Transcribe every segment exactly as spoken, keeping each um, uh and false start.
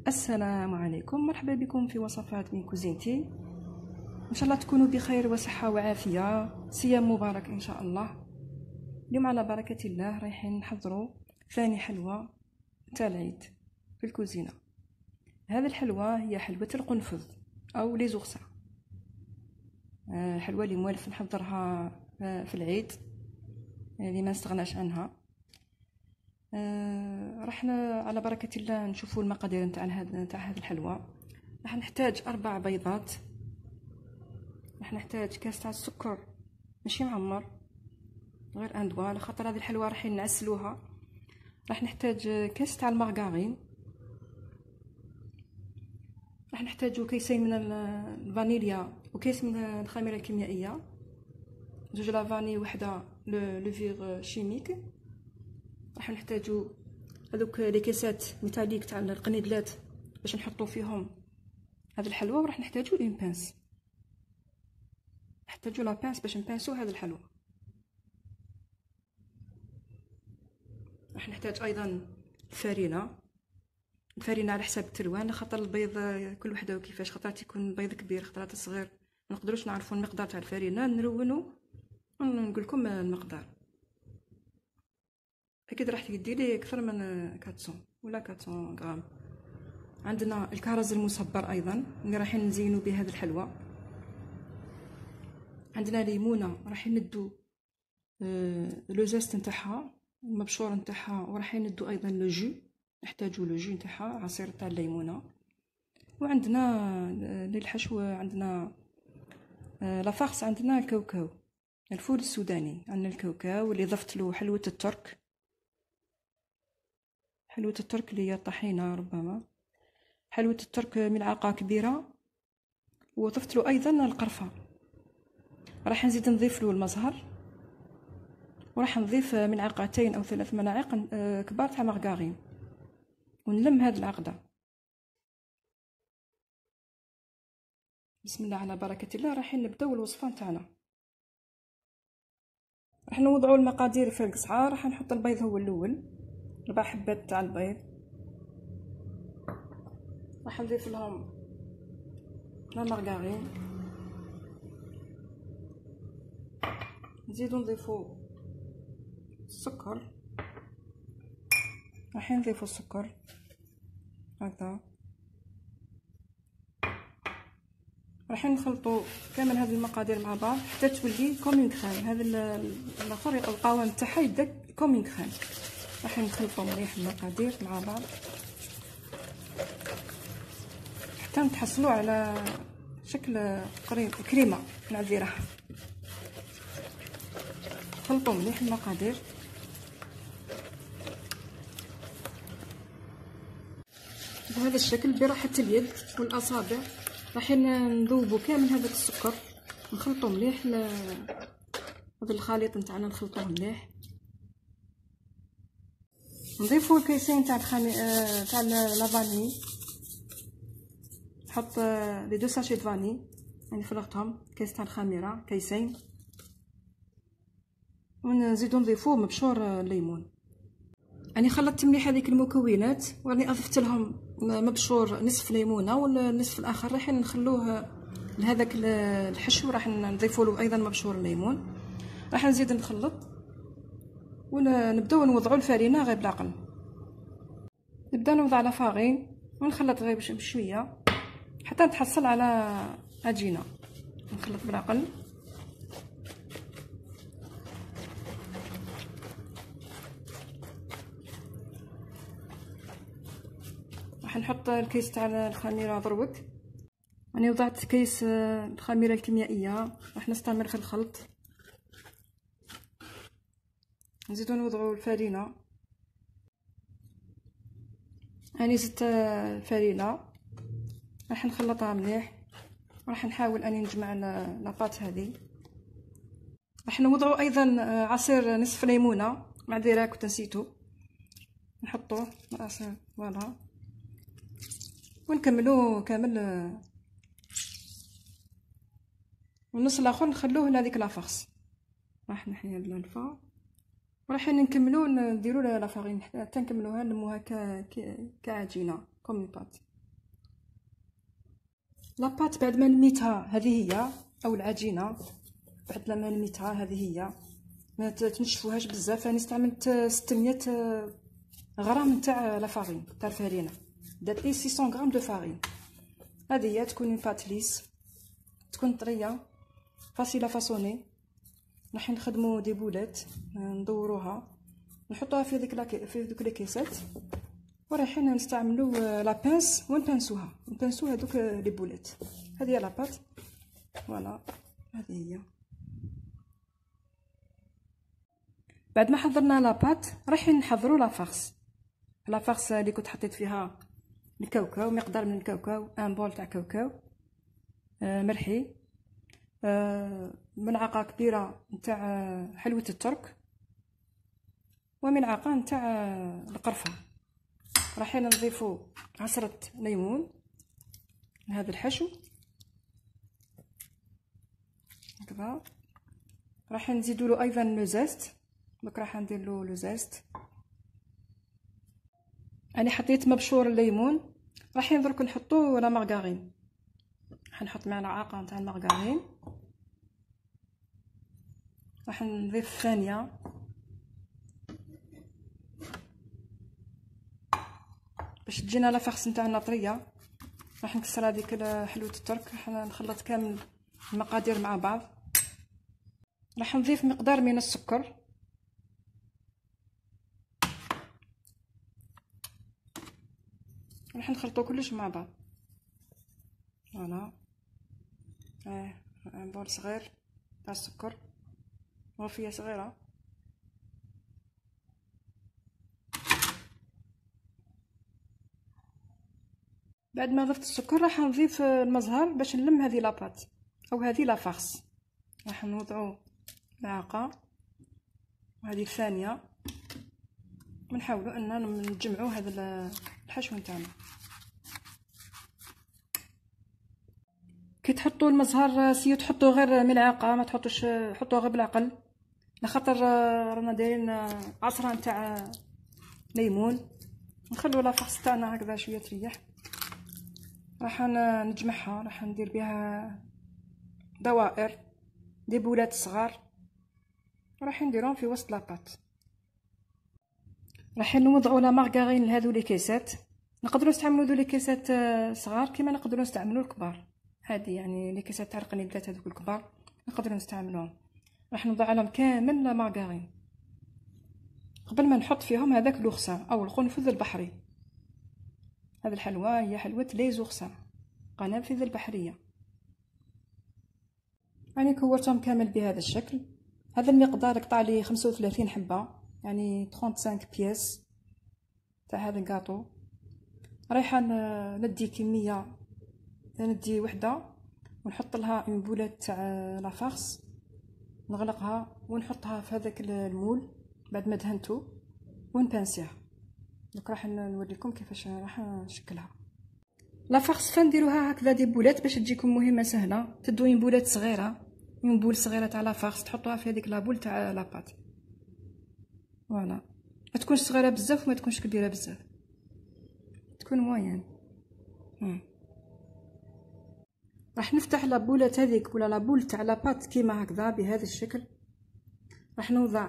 السلام عليكم، مرحبا بكم في وصفات من كوزينتي. ان شاء الله تكونوا بخير وصحه وعافيه، صيام مبارك ان شاء الله. اليوم على بركه الله رايحين نحضروا ثاني حلوى تاع العيد في الكوزينه. هذه الحلوى هي حلوه القنفذ او لي زغسه، الحلوى اللي موالف نحضرها في العيد اللي ما نستغناش عنها. آه راح على بركه الله نشوفوا المقادير نتاع هذا نتاع هذه الحلوى. راح نحتاج اربع بيضات، راح نحتاج كاس تاع السكر ماشي معمر، غير ان دوا، على خاطر هذه الحلوى راح نعسلوها. راح نحتاج كاس تاع المارغرين، راح نحتاجو كيسين من الفانيليا وكيس من الخميره الكيميائيه، زوج لافاني وحده لوفيغ شيميك. راح نحتاجو هذوك لي كيسات ميتاليك تاع القنيدلات باش نحطو فيهم هذه الحلوى. وراح نحتاجو اون بانس، نحتاجو لا بانس باش نبانسو هذه الحلوى. راح نحتاج ايضا الفرينه، الفرينه على حساب التلوان، خاطر البيض كل وحده وكيفاش، خاطر يكون البيض كبير خاطر صغير ما نقدروش نعرفوا المقدار تاع الفرينه، نلونو ونقول لكم المقدار. اكيد راح تدي لي اكثر من أربعمية ولا أربعمية غرام. عندنا الكرز المصبر ايضا اللي راح نزينوا به هذه الحلوى. عندنا ليمونه راح ندو لو زيست نتاعها، المبشور نتاعها، وراح ندو ايضا لو جو، نحتاجو لو جو نتاعها، عصير تاع الليمونه. وعندنا للحشو عندنا لا فارس، عندنا الكاوكاو، الفول السوداني، عندنا الكاوكاو اللي ضفت له حلوه الترك، حلوه الترك اللي هي الطحينه، ربما حلوه الترك ملعقه كبيره، وضفت له ايضا القرفه. راح نزيد نضيف له المزهر، وراح نضيف ملعقتين او ثلاث ملاعق كبار تاع مارغرين، ونلم هذه العقده. بسم الله على بركه الله. راح نبداو الوصفه نتاعنا. راح نوضعوا المقادير في القصعه. راح نحط البيض هو الاول، ربع حبات تاع البيض. راح نضيف لهم لا مارغرين، نزيدو نضيفو السكر، راح نضيفو السكر هكذا. راح نخلطوا كامل هذه المقادير مع بعض حتى تولي كومين كريم. هذا الاخر القوام تاعها يبدا كومين كريم. راح نخلطوا مليح المقادير مع بعض حتى نتحصلوا على شكل قريب كريمه معذره. خلطوا مليح المقادير. بهذا الشكل براحه اليد والاصابع. راح نذوبوا كامل هذاك السكر، نخلطوا مليح هذا الخليط نتاعنا، نخلطوه مليح. نضيفوا الكيسين تاع الخمي تاع لافاني، نحط لي دو ساشي فاني يعني فرغتهم، كيس تاع الخميره كيسين، ونزيدو نضيفوه مبشور الليمون. يعني خلطت مليح هذيك المكونات، وراني اضفت لهم مبشور نصف ليمونه، والنصف الاخر راح نخلوه لهذاك الحشو، راح نضيفوا له ايضا مبشور الليمون. راح نزيد نخلط ونبداو نوضعوا الفرينه غير بالعقل. نبدا نوضع لا فارين ونخلط غير بشويه حتى نتحصل على عجينه. نخلط بالعقل. راح نحط الكيس تاع الخميره دروك، راني وضعت كيس الخميره الكيميائيه. راح نستمر في الخلط. نزيدو نوضعوا الفرينه، راني زدت الفرينه، راح نخلطها مليح. راح نحاول اني نجمع لاباط هذه. راح نوضعوا ايضا عصير نصف ليمونه، معذره كنت نسيتو، نحطوه العصير فوالا، ونكملوه كامل. والنص الاخر نخلوه لهذيك لافارس. راح نحيا الفا وراح نكملو نديرو لا فارين حتى نكملوها نلموها ك كعجينه كوم بات. لاباط بعد ما نميتها هذه هي، او العجينه بعد ما نميتها هذه هي، ما تنشفوهاش بزاف. راني استعملت ستمية غرام نتاع لا فارين تاع الفارينه، درت لي ستمية غرام دو فارين. هذه هي تكون اون بات ليس، تكون طريه فاسيله فاصوني. راح نخدموا دي بولات ندوروها نحطوها في ديك لاكي في دوك لي كيسات، ورايحين نستعملوا لا بانس ونبانسوها نبانسو هذوك لي بولات. هذه هي لاباط فوالا، هذه هي. بعد ما حضرنا لاباط رايحين نحضروا لا فارس. لا فارس اللي كنت حطيت فيها الكاوكاو، مقدار من الكاوكاو، ان بول تاع كاوكاو آه مرحي، آه ملعقه كبيره نتاع حلوه الترك، وملعقه نتاع القرفه. رايحين نضيفوا عصره ليمون لهذا الحشو هكذا. رايحين نزيدوا له ايضا لو زيست، دونك راح ندير له لو زيست. انا حطيت مبشور الليمون. رايحين درك نحطوا لا مارغارين، راح نحط ملعقه نتاع المارغارين. راح نضيف ثانيه باش تجينا لا فارس نتاعنا طريه. راح نكسر هذيك حلوه الترك، راح نخلط كامل المقادير مع بعض. راح نضيف مقدار من السكر، راح نخلطو كلش مع بعض. فوالا اه ان بول صغير تاع السكر، غرفيه صغيره. بعد ما ضفت السكر راح نضيف المزهر باش نلم هذه لاباط او هذه لا فارس. راح نوضعوا ملعقه وهذه الثانيه، ونحاولوا اننا نجمعوا هذا الحشو نتاعنا. كي تحطوا المزهر سيو تحطوا غير ملعقه، ما تحطوش، حطوه غير بالعقل، لخاطر رانا دايرين عصره نتاع ليمون. نخلوا لا فارس تاعنا هكذا شويه تريح. راح نجمعها، راح ندير بها دوائر دي بولات صغار، راح نديرهم في وسط لاباط. راح نوضعوا لا مارغارين لهذو لي كيسات. نقدروا نستعملوا ذو لي كيسات صغار كما نقدروا نستعملوا الكبار. هذه يعني لي كيسات تاع القنيدلات هذوك الكبار نقدروا نستعملوهم. راح نوضع لهم كامل لا مارغارين قبل ما نحط فيهم هذاك لوغسان او القنفذ البحري. هذه الحلوى هي حلوى لي زوغسان، قنافذ البحريه. يعني كورتهم كامل بهذا الشكل. هذا المقدار قطع لي خمسة وثلاثين حبه، يعني خمسة وثلاثين بياس تاع هذا الكاطو. رايحه ندي كميه، ندي وحده ونحط لها اون بولات تاع لا فارس، نغلقها ونحطها في هذاك المول بعد ما دهنتو ونبانسيها. دونك راح نوريكم كيفاش راح نشكلها. لا فارس فنديروها هكذا دي بولات باش تجيكم مهمه سهله. تدوين بولات صغيره، من بول صغيره تاع لا فارس تحطوها في هذيك لابول تاع لاباط. فوالا ما تكونش صغيره بزاف وما تكونش كبيره بزاف، تكون موين. راح نفتح لابولات هذيك ولا لابول تاع لاباط كيما هكذا بهذا الشكل. راح نوضع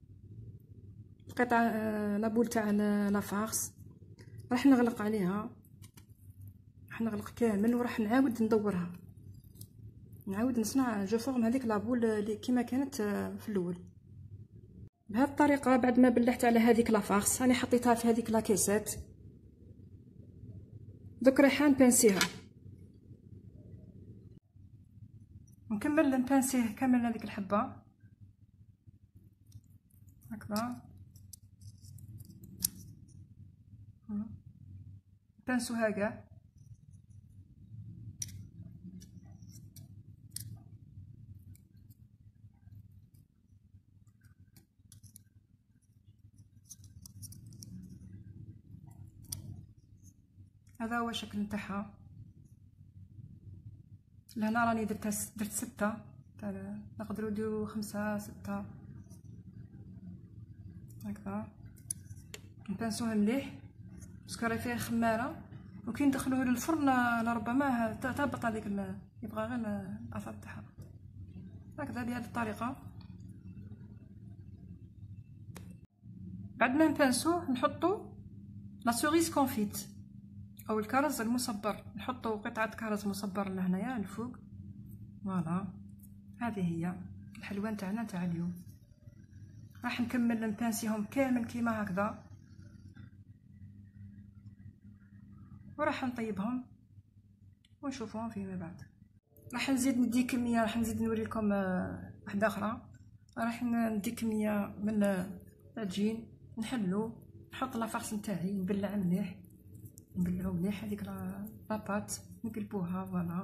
قطع لابول تاع لا فارس، راح نغلق عليها، راح نغلق كامل وراح نعاود ندورها، نعاود نصنع جو فورم هذيك لابول اللي كيما كانت في الاول. بهذه الطريقه بعد ما بلحت على هذيك لا فارس راني حطيتها في هذيك لا كيسات. دوك رايحه نبانسيها، نكمل نبانسيه كامل هذيك الحبه هكذا. نبانسوها كاع. هذا هو الشكل نتاعها. لهنا راني درت درت ستة، نقدروا نديروا خمسة ستة هكذا. نبانسوها مليح باسكو راهي فيها خماره، وكي ندخلوه للفرن لربما تهبط هذيك، يبغى غير الاثار تاعها. هكذا بهذه الطريقه. بعد ما نبانسوه نحطو لا سوريس كونفيت او الكرز المصبر، نحطو قطعه كرز مصبر لهنايا الفوق. فوالا هذه هي الحلوى نتاعنا نتاع اليوم. راح نكمل نبانسيهم كامل كيما هكذا، وراح نطيبهم ونشوفهم فيما بعد. راح نزيد ندي كميه، راح نزيد نوريكم واحده اخرى. راح ندي كميه من العجين، نحلو، نحط لافارس نتاعي، نبلع مليح، نبلعو مليح هذيك لاباط، نقلبوها. فوالا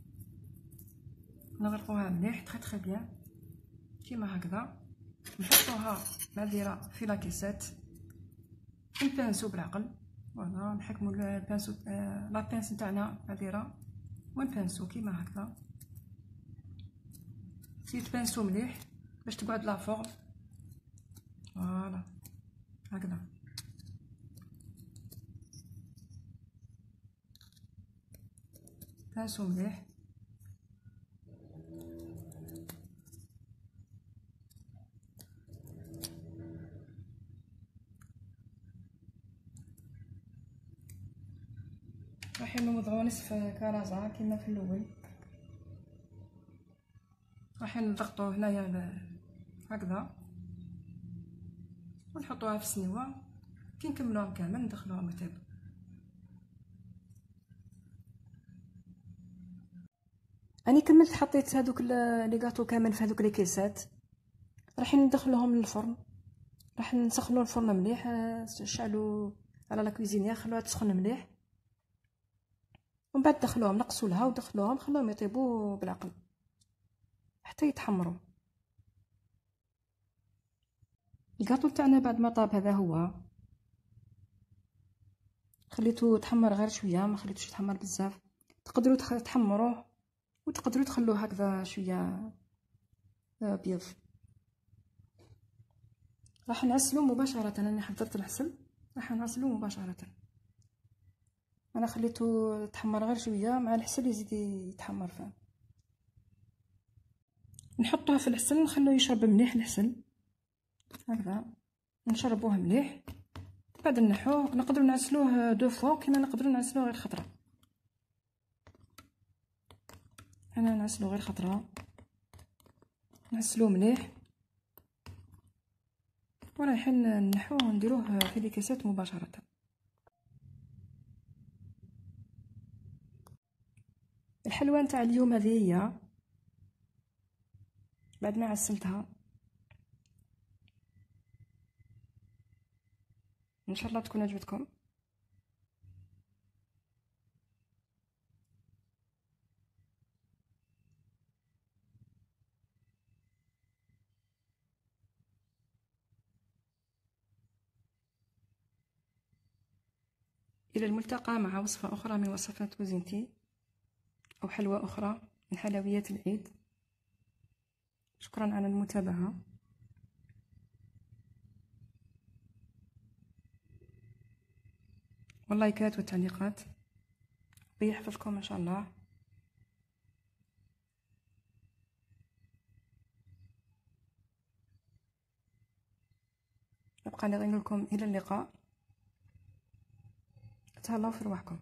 نغرقوها مليح تخي تخي بيان كيما هكذا. نحطوها ماديره في لاكيسات، نبانسو بالعقل. فوالا نحكمو البانسو لا بانس نتاعنا ماديره ونبانسو كيما هكذا. سي تبانسو مليح باش تقعد لا فورم. فوالا هكذا. بانسو مليح. راح نوضعو نصف كرزه كيما في الاول. راح نضغطوه هنايا هكذا ونحطوها في السنيوه. كي نكملوهم كامل ندخلوهم يطيبو. اني كملت حطيت هذوك لي غاتو كامل في هذوك لي كيسات. راح ندخلوهم للفرن، راح نسخنوا الفرن مليح، نشعلوا على لا كويزينيير خلوها تسخن مليح، ومن بعد دخلوهم نقصوا لها ودخلوهم خلوهم يطيبوا بالعقل حتى يتحمروا. الكاطو تاعنا بعد ما طاب هذا هو، خليته يتحمر غير شويه، ما خليتوش يتحمر بزاف. تقدروا تحمروه وتقدروا تخلوه هكذا شويه بيض. راح نعسلو مباشره، انا حضرت العسل راح نعسلو مباشره. انا خليته يتحمر غير شويه، مع العسل يزيد يتحمر فيه. نحطوه في العسل نخلوه يشرب مليح العسل هكذا، نشربوه مليح. بعد نحوه، نقدروا نعسلوه دو فوا كيما نقدروا نعسلوه غير خطره. انا نعسلو غير خطره، نعسلوه مليح ورايحين نحوه ونديروه في لي كيسات مباشره. الحلوى نتاع اليوم هذه هي بعد ما عسلتها. ان شاء الله تكون عجبتكم. الى الملتقى مع وصفه اخرى من وصفات كوزينتي او حلوى اخرى من حلويات العيد. شكرا على المتابعه واللايكات والتعليقات. ربي يحفظكم ان شاء الله. نبقى نغني لكم الى اللقاء. تهلاو في رواحكم.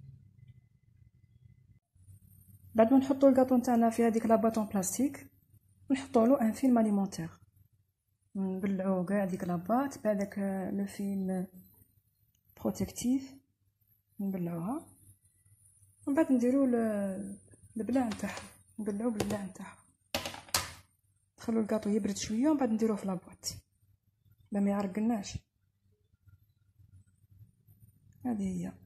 بعد ما نحطوا الكاطو نتاعنا في هذيك لاباطون بلاستيك، نحطوا له ان فيلم اليمونتير، نبلعو كاع ديك لاباط بهذاك لو فيلم بروتيكتيف، نبلعوها ومن بعد نديرو البلاع نتاعها، نبلعو بالبلاع نتاعها. نخلو الكاطو يبرد شويه ومن بعد نديروه في لاباط لا ما يعرقلناش. هذه هي.